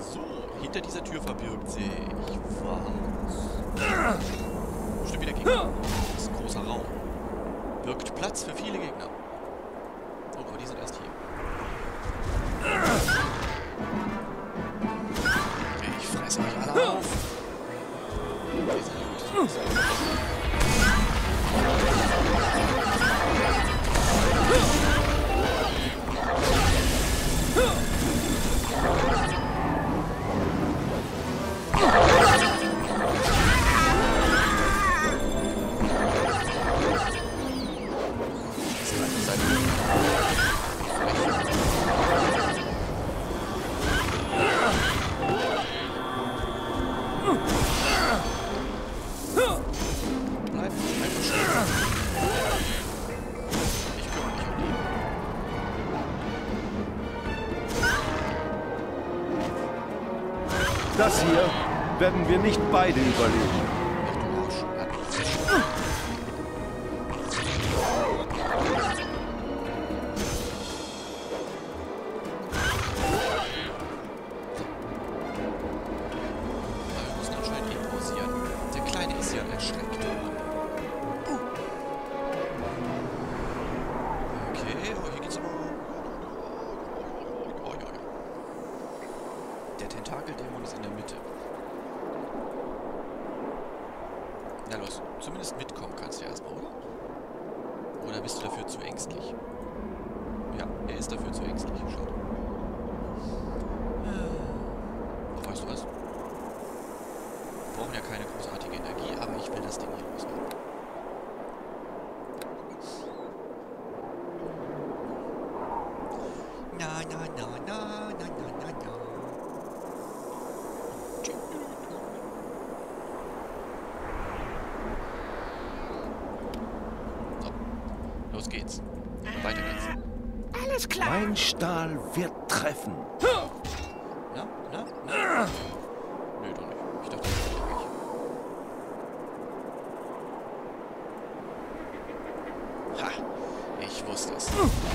So, hinter dieser Tür verbirgt sich was? Bestimmt wieder Gegner. Das ist ein großer Raum. Birgt Platz für viele Gegner. Oh, aber die sind erst hier. Ich fresse euch alle auf. Die sind gut. Das hier werden wir nicht beide überleben. Wir müssen anscheinend improvisieren. Der Kleine ist ja erschreckt. Okay, oh, hier geht's aber... Oh, ja. Der Tentakeldämon ist in der Mitte. Na los, zumindest mitkommen kannst du erstmal, oder? Oder bist du dafür zu ängstlich? Ja, er ist dafür zu ängstlich. Schade. Ach, weißt du was? Wir brauchen ja keine großartige Energie, aber ich will das Ding hier loswerden. Na. So, los geht's. Weiter geht's. Alles klar. Mein Stahl wird treffen. Na? Nö, doch nicht. Ich dachte, das ist gleich. Ha! Ich wusste es.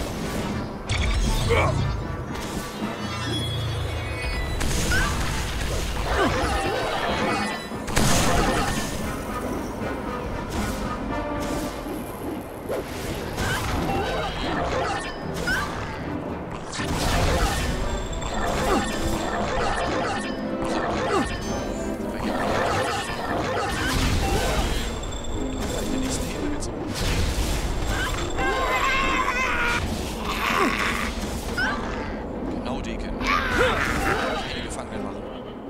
Genau, Deken. Keine Gefangenen machen.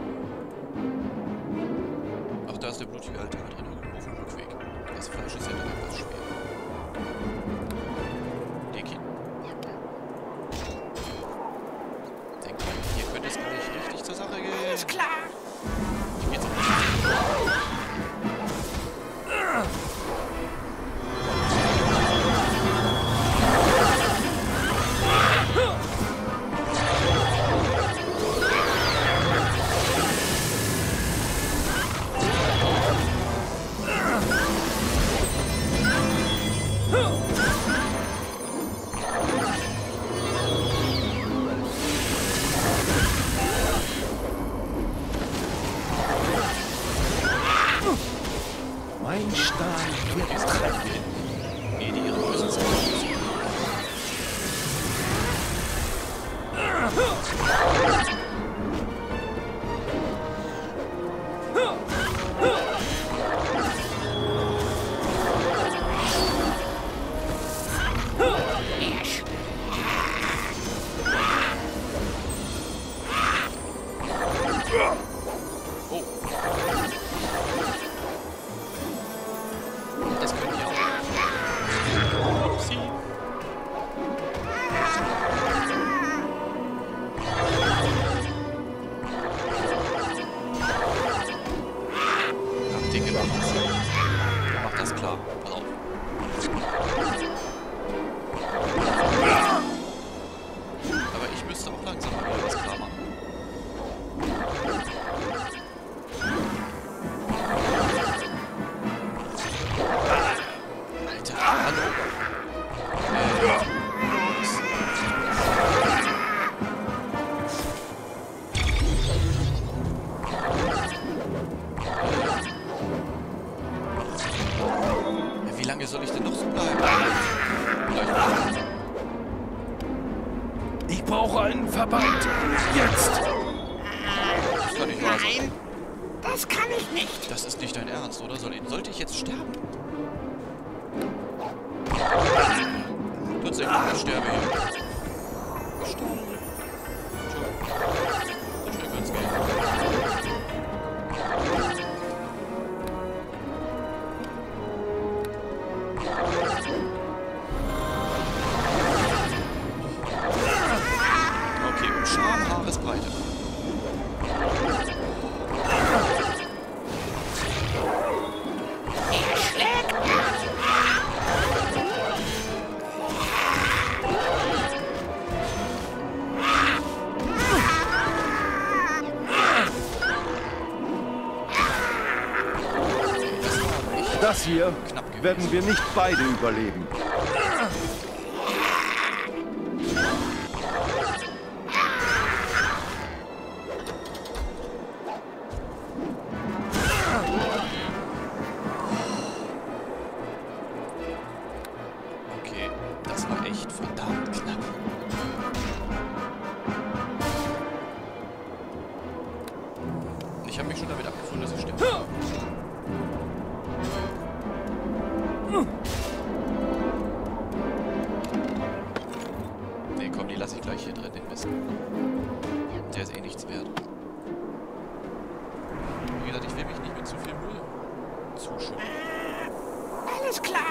Ach, da ist der blutige Altar drin, irgendwo auf dem Rückweg. Das Fleisch ist ja dann etwas schwer. Deken. Denkt mal, hier könnte es gar nicht richtig zur Sache gehen. Alles klar. Hier geht's auch nicht. Mein Stahl wird treffen. Ehe die ihre bösen Sachen ausüben. Oh. Das können die auch. Upsi. Ja, Dicke macht das. Macht das klar. Pass auf. Aber ich müsste auch langsam mal wieder was klar machen. Alter, hallo? Los. soll ich denn noch so bleiben? Vielleicht. Ich brauche einen Verband. Jetzt! Das kann nicht wahr sein. Nein, das kann ich nicht. Das ist nicht dein Ernst, oder? Sollte ich jetzt sterben? Tatsächlich, ich sterbe hier. Ich sterbe. So schnell kann's gehen. Okay, Schamhaaresbreite. Das hier Knapp gewesen. werden wir nicht beide überleben. Okay, das war echt verdammt knapp. Ich habe mich schon damit abgefunden, dass ich sterbe. Nee, komm, die lasse ich gleich hier drin, den Mist. Der ist eh nichts wert. Wie gesagt, ich will mich nicht mit zu viel Müll zuschütten. Alles klar.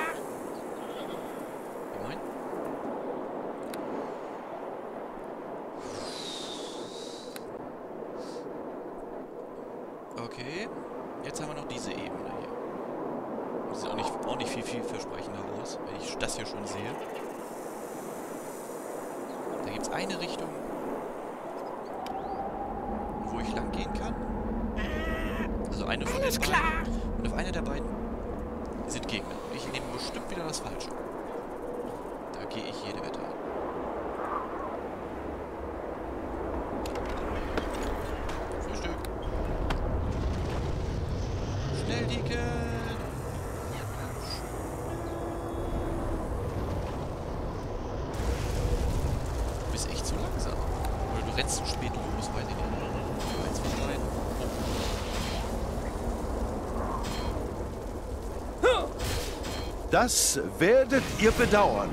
Wie mein? Okay, jetzt haben wir noch diese Ebene hier. Das sieht auch nicht viel versprechender aus, wenn ich das hier schon sehe. Da gibt es eine Richtung, wo ich lang gehen kann. Also eine von den Alles beiden. klar. Und auf einer der beiden sind Gegner. Ich nehme bestimmt wieder das Falsche. Da gehe ich jede Wette ein. Frühstück. Schnell, Dicke! Du bist echt zu langsam. Oder du rennst zu spät los, weiß ich nicht. Eins von beiden. Das werdet ihr bedauern.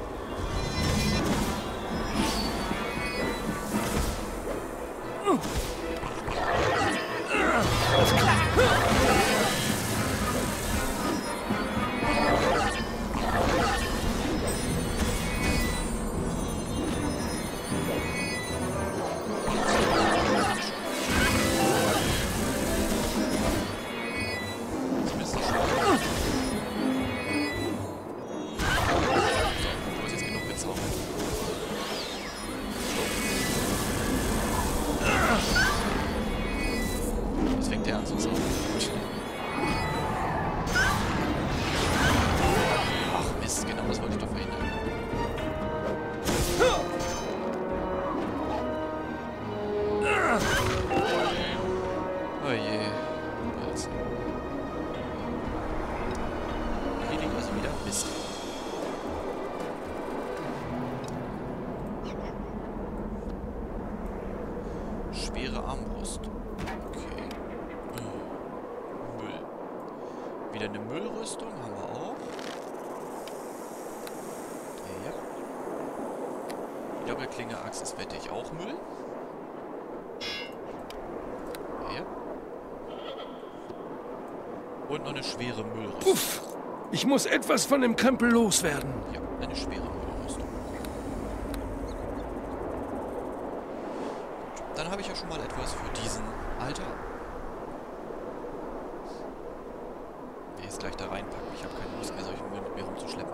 Zumindest das schon. Du hast jetzt genug gezaubert. Jetzt fängt der an zu zaubern. Ach Mist, genau das wollte ich doch verhindern. Oh je. Also. Hier liegt also wieder Mist. Schwere Armbrust. Okay. Müll. Wieder eine Müllrüstung haben wir auch. Ja. Die Doppelklinge-Axt ist wette ich auch Müll. Ja. Und noch eine schwere Müllrüstung. Puff! Ich muss etwas von dem Krempel loswerden. Ja, eine schwere Müllrüstung. Gut, dann habe ich ja schon mal etwas für diesen Altar. Ich jetzt gleich da reinpacken. Ich habe keine Lust mehr, solchen Müll mit mir rumzuschleppen.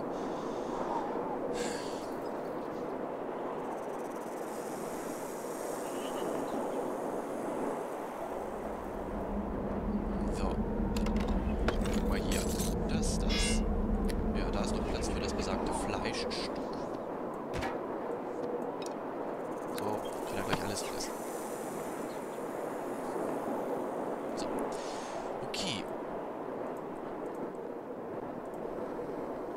So. Guck mal hier. Das. Ja, da ist noch Platz für das besagte Fleischstück. So, ich kann ja gleich alles fressen. So. Okay.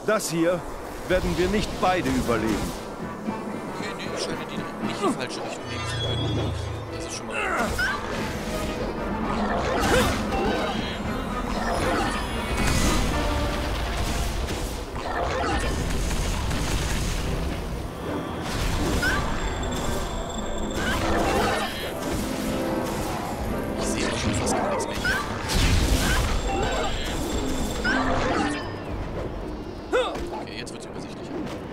Das hier werden wir nicht beide überleben. Okay, nee, ich scheine die nicht in die falsche Richtung nehmen zu können. Das ist schon mal... Ich sehe auch schon fast gar nichts mehr hier. Okay, jetzt wird es übersichtlicher.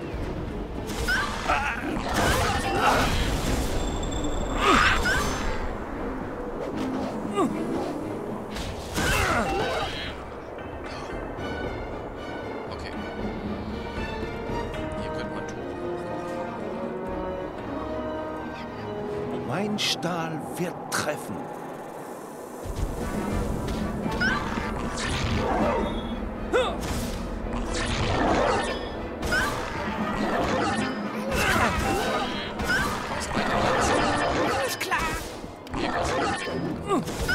Okay. Hier könnte man Tore machen. Mein Stahl wird treffen. Alles klar. Hier kannst du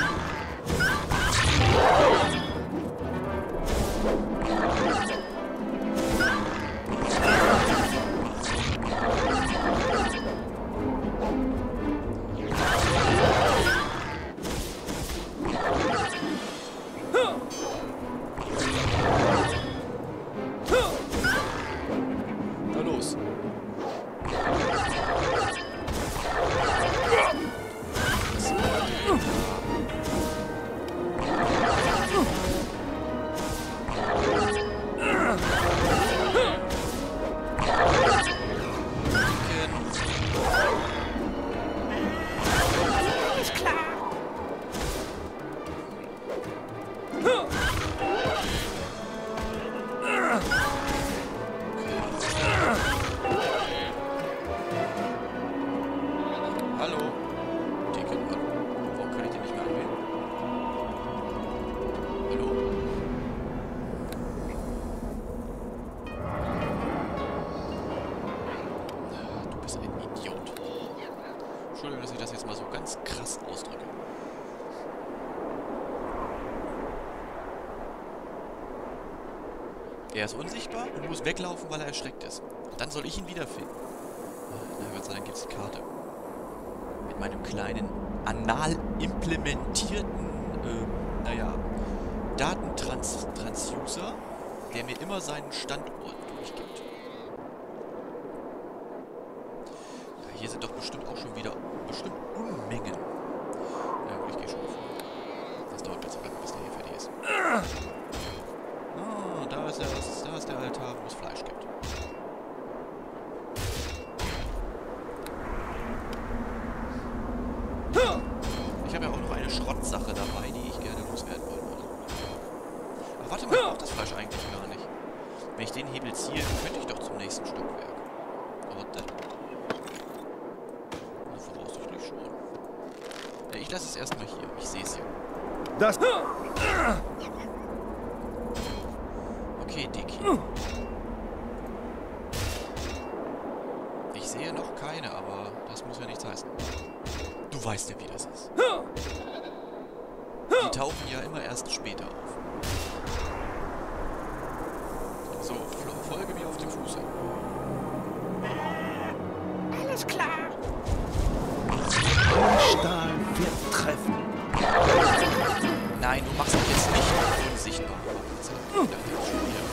Na los. Alles klar. Hallo? Ticket, hallo. Warum kann ich den nicht mehr anwählen? Hallo? Du bist ein Idiot. Entschuldigung, dass ich das jetzt mal so ganz krass ausdrücke. Er ist unsichtbar und muss weglaufen, weil er erschreckt ist. Und dann soll ich ihn wiederfinden. Na Gott sei Dank gibt es die Karte. Mit meinem kleinen anal implementierten, naja, Datentransducer, der mir immer seinen Standort durchgibt. Ja, hier sind doch bestimmt auch schon wieder Unmengen. Ja gut, ich gehe schon vor. Das dauert jetzt aber, bis der hier fertig ist. Ah, da ist der Altar, wo es Fleisch gibt. Ich habe ja auch noch eine Schrottsache dabei, die ich gerne loswerden wollte. Aber warte mal, ich brauche das Fleisch eigentlich gar nicht. Wenn ich den Hebel ziehe, könnte ich doch zum nächsten Stockwerk. Aber dann... Na, voraussichtlich schon. Ja, ich lasse es erstmal hier. Ich sehe es ja. Das... Okay, Dicky. Ich sehe noch keine, aber das muss ja nichts heißen. Du weißt ja, wie das ist. Die tauchen ja immer erst später auf. So, folge mir auf dem Fuße. Alles klar. Mein Stahl wird treffen. Nein, du machst mich jetzt nicht unsichtbar. Ich dachte jetzt schon wieder.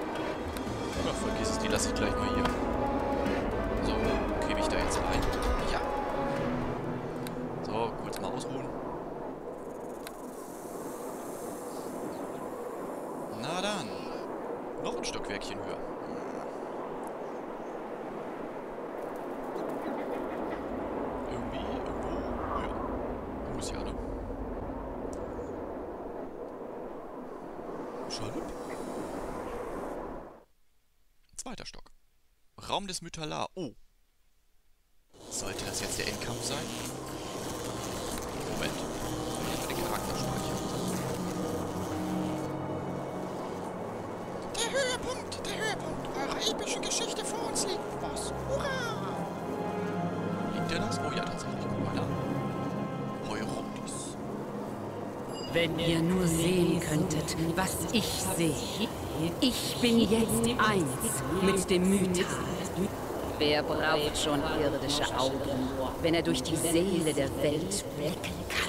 lasse ich gleich mal hier. So, käme ich da jetzt rein? dann. Noch ein Stockwerkchen höher. Irgendwie, irgendwo höher. Muss ja, ne? Schade. Zweiter Stock. Raum des Mythalar. Oh. Sollte das jetzt der Endkampf sein? Moment. Ich will den Charakter speichern. Der Höhepunkt eurer epischen Geschichte vor uns liegt, Boss. Hurra! Liegt der das? Oh ja, tatsächlich. Guck mal da. Heurodis. Wenn ihr nur sehen könntet, was ich sehe. Ich bin jetzt eins mit dem Mythal. Wer braucht schon irdische Augen, wenn er durch die Seele der Welt blicken kann?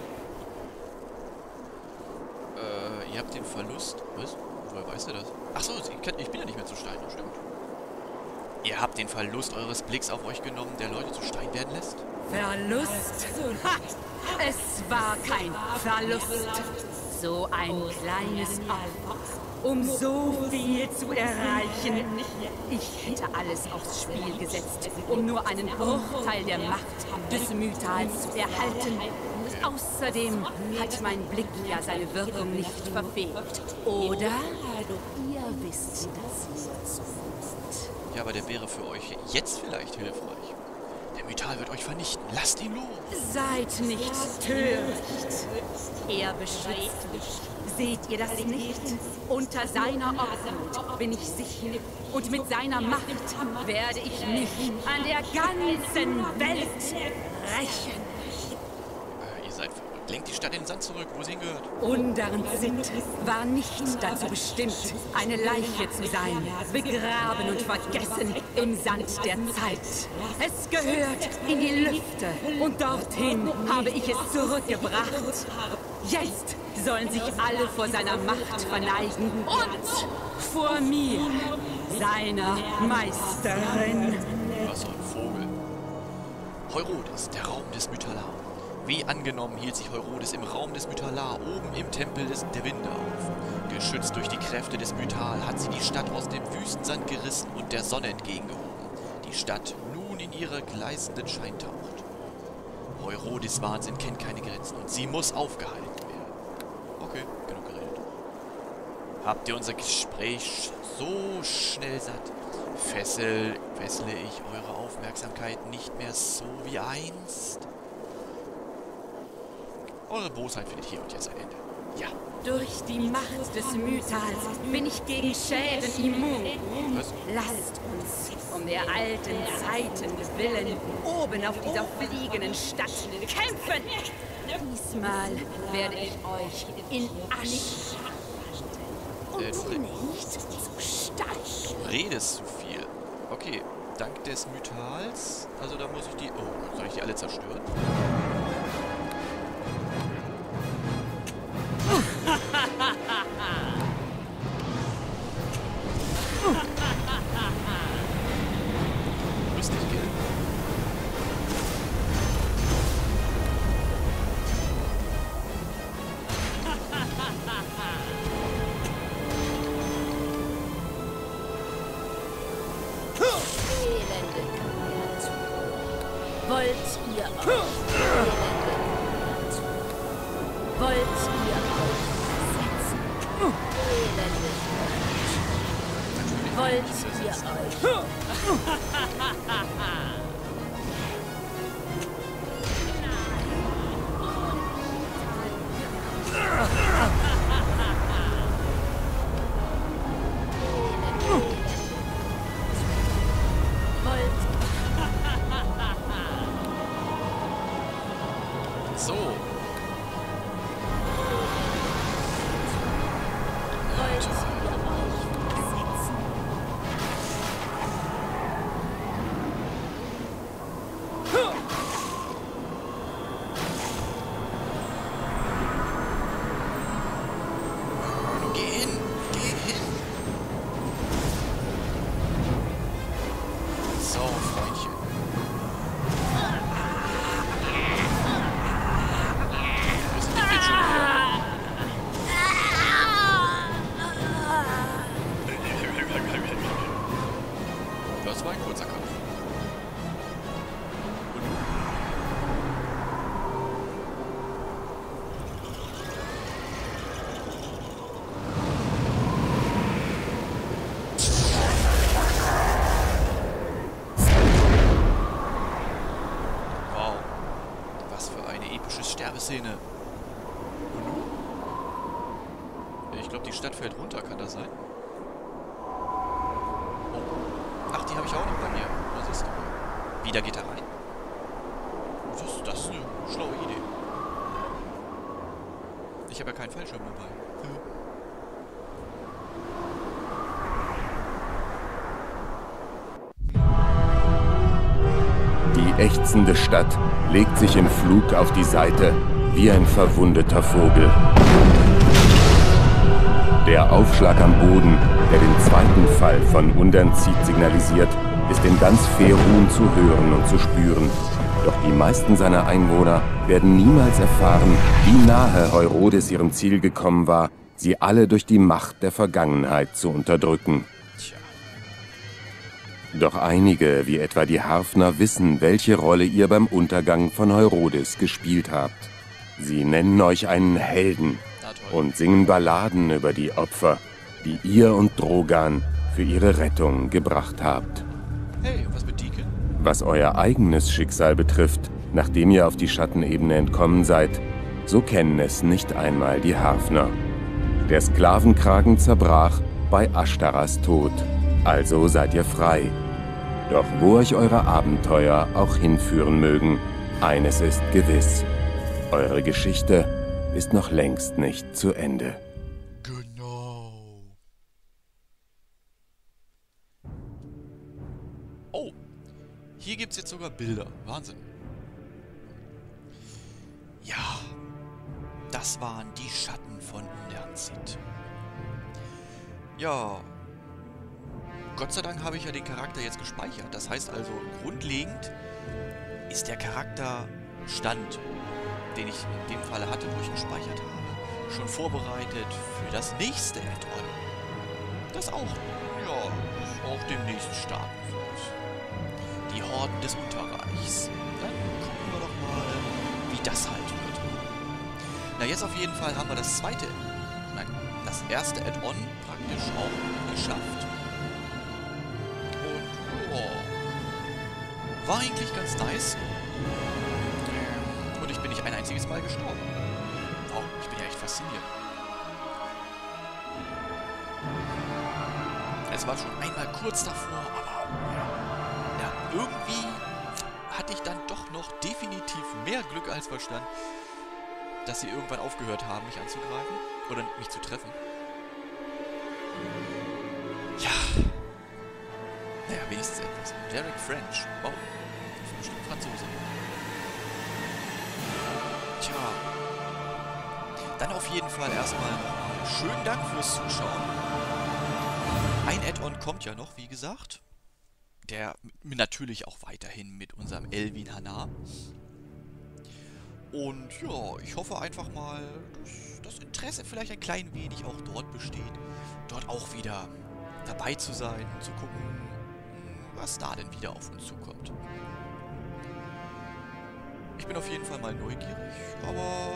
Ihr habt den Verlust... Was? Woher weißt du das? Achso, ich bin ja nicht mehr zu Stein, das stimmt. Ihr habt den Verlust eures Blicks auf euch genommen, der Leute zu Stein werden lässt? Verlust? Ha! Es war kein Verlust. So ein kleines Opfer, um so viel zu erreichen. Ich hätte alles aufs Spiel gesetzt, um nur einen Bruchteil der Macht des Mythals zu erhalten. Außerdem hat mein Blick ja seine Wirkung nicht verfehlt. Oder? Ihr wisst das jetzt. Ja, aber der wäre für euch jetzt vielleicht hilfreich. Der Mythal wird euch vernichten. Lasst ihn los. Seid nicht töricht. Er beschützt mich. Seht ihr das nicht? Unter seiner Obhut bin ich sicher. Und mit seiner Macht werde ich mich an der ganzen Welt rächen. Ihr seid verrückt. Lenkt die Stadt in den Sand zurück, wo sie hingehört. Undarnsit war nicht dazu bestimmt, eine Leiche zu sein, begraben und vergessen im Sand der Zeit. Es gehört in die Lüfte und dorthin habe ich es zurückgebracht. Jetzt sollen sich alle vor seiner Macht verneigen und vor mir, seiner Meisterin. Was für ein Vogel. Heurodis, der Raum des Mythalar. Wie angenommen hielt sich Heurodis im Raum des Mythalar oben im Tempel der Winde auf. Geschützt durch die Kräfte des Mythal hat sie die Stadt aus dem Wüstensand gerissen und der Sonne entgegengehoben. Die Stadt nun in ihre gleißenden Schein taucht. Heurodis Wahnsinn kennt keine Grenzen und sie muss aufgehalten werden. Okay, genug geredet. Habt ihr unser Gespräch so schnell satt? Fessle ich eure Aufmerksamkeit nicht mehr so wie einst? Eure Bosheit findet hier und jetzt ein Ende. Ja. Durch die Macht des Mythals bin ich gegen Schäden immun. Was? Lasst uns um der alten Zeiten willen oben auf dieser fliegenden Stadt kämpfen. Diesmal werde ich euch in Asche und nicht zu Stein. Du redest zu viel. Okay, dank des Mythals. Also da muss ich die... Oh, soll ich die alle zerstören? Lustig, gell? Elende Kreatur. Wollt ihr euch Wollt ihr euch setzen? Elende Kreatur. Wollt ihr euch So. Geh hin! Geh hin! So, Freundchen. Wir sind nicht mit schon wieder. Szene. Ich glaube, die Stadt fällt runter, kann das sein? Oh. Ach, die habe ich auch noch bei mir. Was ist das? Wieder geht er rein. Das ist eine schlaue Idee. Ich habe ja keinen Fallschirm dabei. Die ächzende Stadt legt sich im Flug auf die Seite wie ein verwundeter Vogel. Der Aufschlag am Boden, der den zweiten Fall von Undernziet signalisiert, ist in ganz Faerûn zu hören und zu spüren. Doch die meisten seiner Einwohner werden niemals erfahren, wie nahe Heurodes ihrem Ziel gekommen war, sie alle durch die Macht der Vergangenheit zu unterdrücken. Doch einige, wie etwa die Harfner, wissen, welche Rolle ihr beim Untergang von Heurodes gespielt habt. Sie nennen euch einen Helden und singen Balladen über die Opfer, die ihr und Drogan für ihre Rettung gebracht habt. Hey, was mit Deacon? Was euer eigenes Schicksal betrifft, nachdem ihr auf die Schattenebene entkommen seid, so kennen es nicht einmal die Harfner. Der Sklavenkragen zerbrach bei Ashtaras Tod, also seid ihr frei. Doch wo euch eure Abenteuer auch hinführen mögen, eines ist gewiss: eure Geschichte ist noch längst nicht zu Ende. Genau. Oh, hier gibt es jetzt sogar Bilder. Wahnsinn. Ja, das waren die Schatten von Undernziet. Ja, Gott sei Dank habe ich ja den Charakter jetzt gespeichert. Das heißt also, grundlegend ist der Charakterstand, den ich in dem Falle hatte, wo ich ihn gespeichert habe, schon vorbereitet für das nächste Add-on. Das auch demnächst starten wird. Die Horden des Unterreichs. Dann gucken wir doch mal, wie das halt wird. Na, jetzt auf jeden Fall haben wir das erste Add-on praktisch auch geschafft. Und, war eigentlich ganz nice. Und ich bin nicht ein einziges Mal gestorben. Wow, ich bin ja echt fasziniert. Es war schon einmal kurz davor, aber ja, irgendwie hatte ich dann doch noch definitiv mehr Glück als Verstand, dass sie irgendwann aufgehört haben, mich anzugreifen oder mich zu treffen. Ja. Naja, wenigstens etwas. Derek French. Wow. Das ist bestimmt Franzose. Tja. Dann auf jeden Fall erstmal nochmal schönen Dank fürs Zuschauen. Ein Add-on kommt ja noch, wie gesagt. Der natürlich auch weiterhin mit unserem Elwin Hanar. Und ja, ich hoffe einfach mal, dass das Interesse vielleicht ein klein wenig auch dort besteht. Dort auch wieder dabei zu sein und zu gucken, was da denn wieder auf uns zukommt. Ich bin auf jeden Fall mal neugierig, aber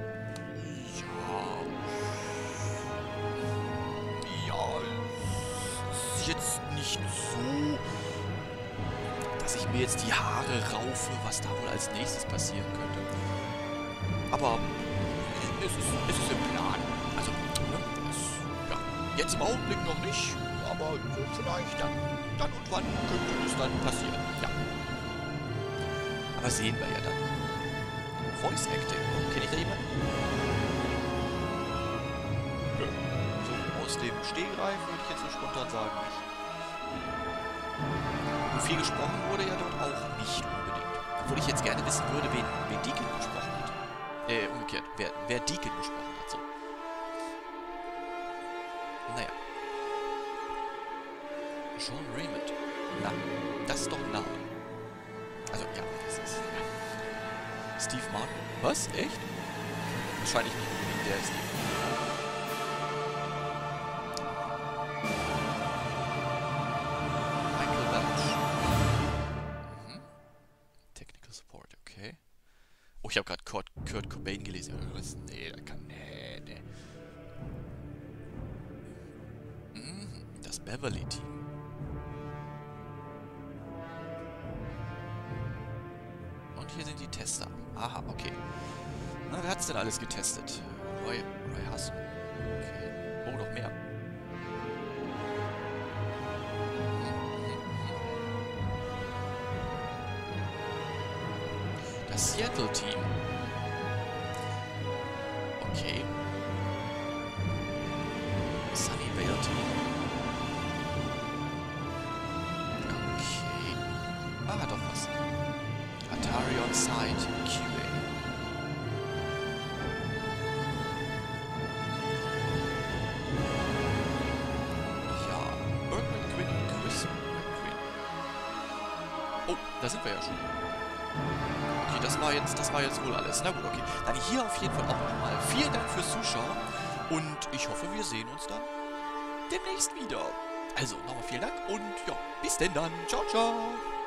es ist jetzt nicht so, dass ich mir jetzt die Haare raufe, was da wohl als nächstes passieren könnte. Aber es ist im Plan. Also, ja, jetzt im Augenblick noch nicht, aber vielleicht dann und wann könnte es dann passieren. Ja. Aber sehen wir ja dann. Voice Acting. Kenne ich da jemanden? Nö. So aus dem Stegreif würde ich jetzt so spontan sagen nicht. Und viel gesprochen wurde ja dort auch nicht unbedingt. Obwohl ich jetzt gerne wissen würde, wen Deacon gesprochen hat. Umgekehrt. Wer Deacon gesprochen hat, so. Naja. Sean Raymond. Na, das ist doch ein Name. Also, ja, das ist... Ja. Steve Martin. Was? Echt? Wahrscheinlich nicht unbedingt der Steve. Michael Welch. Mhm. Technical Support, okay. Oh, ich habe gerade Kurt Cobain gelesen. Nee, da kann... Nee. Mhm. Das Beverly-Team. Und hier sind die Tester. Aha, okay. Na wer hat's denn alles getestet? Roy Hassel. Okay. Oh, noch mehr. Das Seattle-Team. Okay. Sunnyvale-Team. Okay. Ah, doch was. Atari on Site. QA. Ja. Bergman, Quinn und Chris McQuinn. Oh, da sind wir ja schon. Okay, das war jetzt wohl alles. Na gut, okay. Dann hier auf jeden Fall auch nochmal vielen Dank fürs Zuschauen. Und ich hoffe, wir sehen uns dann demnächst wieder. Also, nochmal vielen Dank und ja, bis denn dann. Ciao, ciao.